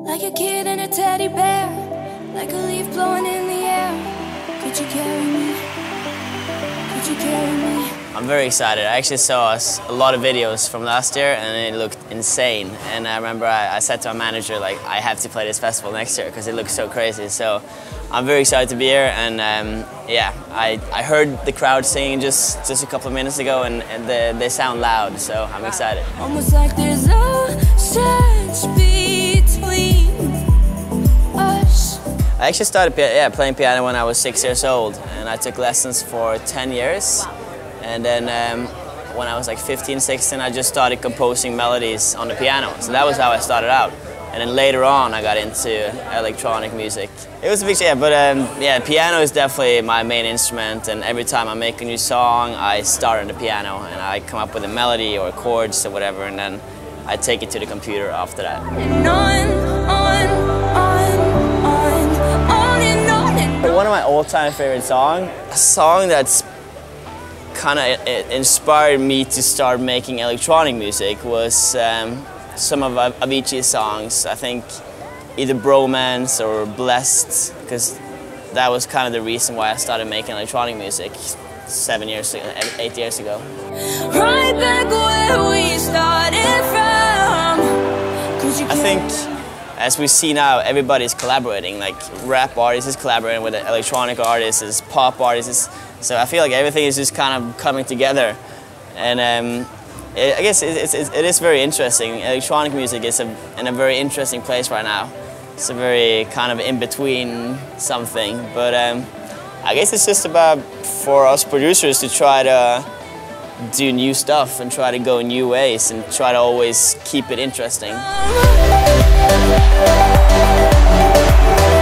Like a kid and a teddy bear, like a leaf blowing in the air. Could you carry me? Could you carry me? I'm very excited. I actually saw a lot of videos from last year and it looked insane. And I remember I said to my manager, like, I have to play this festival next year because it looks so crazy. So I'm very excited to be here. And yeah, I heard the crowd singing just a couple of minutes ago and they sound loud, so I'm excited. Almost like there's a sense between us. I actually started playing piano when I was 6 years old, and I took lessons for 10 years. And then when I was like 15, 16, I just started composing melodies on the piano. So that was how I started out. And then later on, I got into electronic music. It was a big, yeah, piano is definitely my main instrument. And every time I make a new song, I start on the piano and I come up with a melody or chords or whatever, and then I take it to the computer after that. One of my all-time favorite songs, a song that's kind of inspired me to start making electronic music, was some of Avicii's songs. I think either Bromance or Blessed, because that was kind of the reason why I started making electronic music 8 years ago. Right back where we started from. I think, as we see now, everybody's collaborating. Like, rap artists is collaborating with electronic artists, pop artists. So I feel like everything is just kind of coming together. And I guess it is very interesting. Electronic music is in a very interesting place right now. It's a very kind of in-between something. But I guess it's just about, for us producers, to try to do new stuff and try to go new ways and try to always keep it interesting.